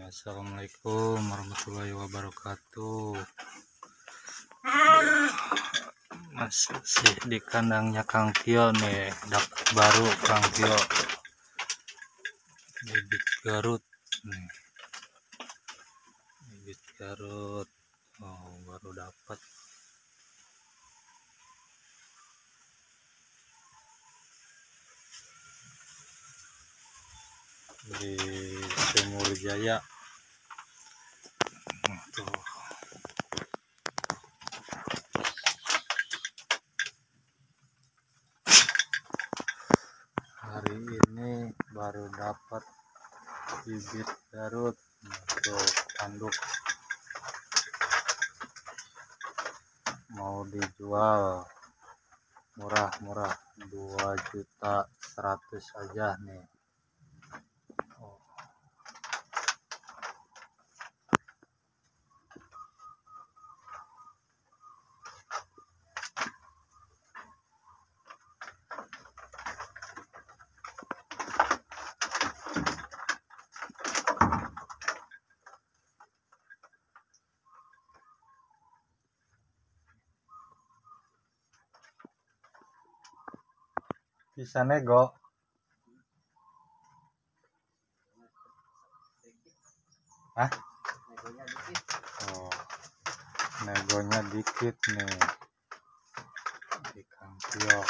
Assalamualaikum warahmatullahi wabarakatuh. Masih di kandangnya Kang Tio nih, dapat baru Kang Tio, bibit Garut nih, bibit Garut. Oh, baru dapat. Di Sumur Jaya. Tuh. Hari ini baru dapat bibit Garut untuk tanduk, mau dijual murah-murah 2.100.000 aja nih. Bisa nego. Hah? Oh, negonya dikit nih di Kang Tio.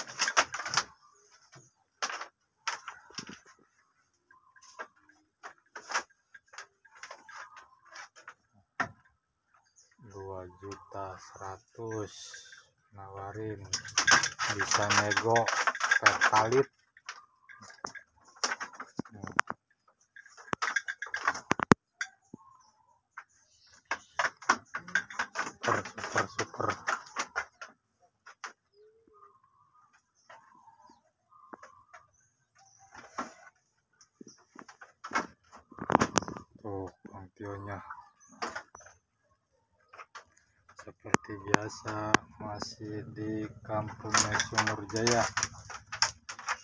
Rp2.100.000 nawarin, bisa nego pertalit. Super. Tuh Kang Tio-nya. Seperti biasa masih di kampungnya Sumur Jaya,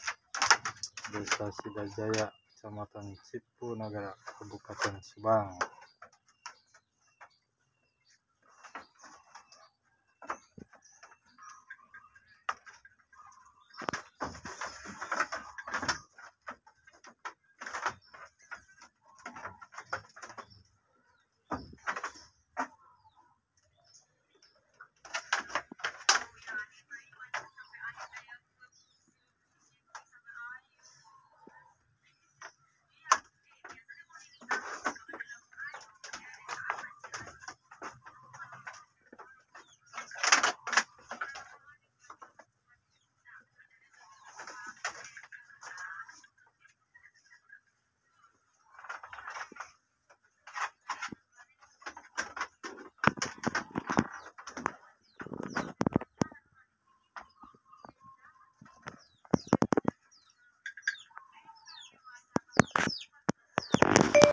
Desa Sidajaya, Kecamatan Cipunagara, Kabupaten Subang.